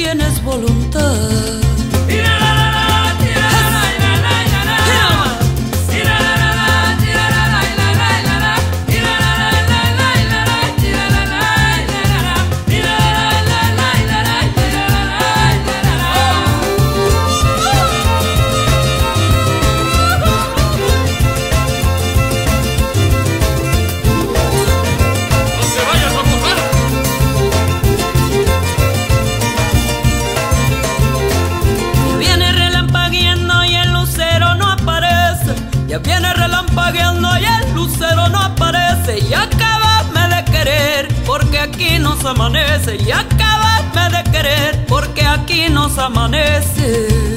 tienes voluntad. Ya viene relampagueando y el lucero no aparece. Y acabadme de querer porque aquí nos amanece. Y acabadme de querer porque aquí nos amanece.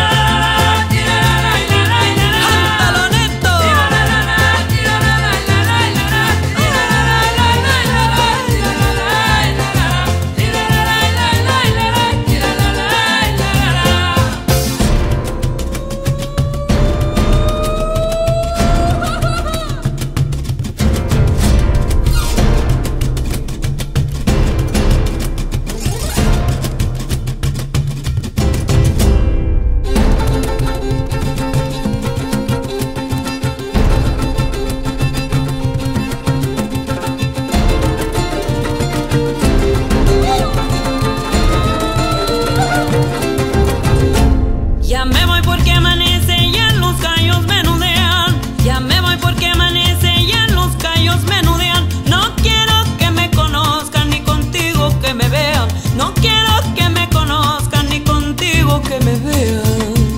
Ya me voy porque amanece y en los callos menudean. Ya me voy porque amanece y en los callos menudean. No quiero que me conozcan ni contigo que me vean. No quiero que me conozcan ni contigo que me vean.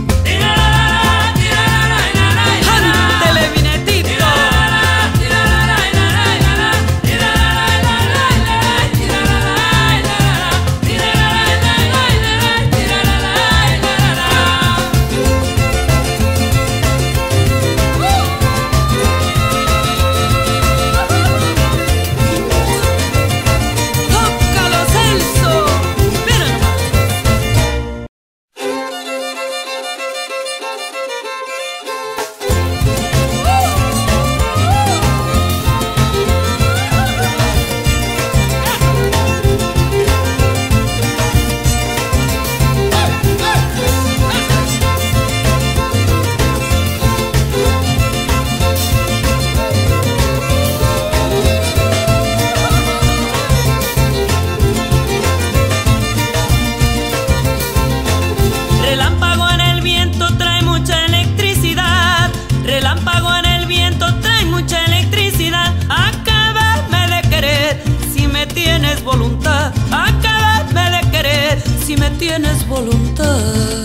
Relámpago en el viento trae mucha electricidad. Relámpago en el viento trae mucha electricidad. Acabadme de querer si me tienes voluntad. Acabadme de querer si me tienes voluntad.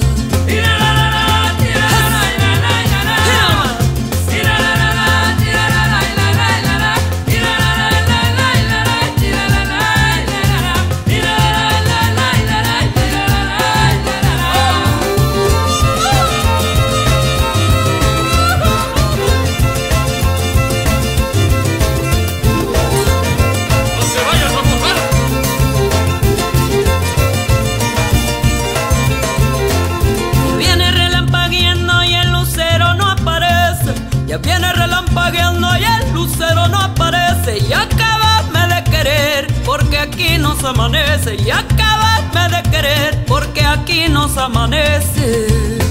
Ya viene relampagueando y el lucero no aparece. Y acabadme de querer porque aquí nos amanece. Y acabadme de querer porque aquí nos amanece.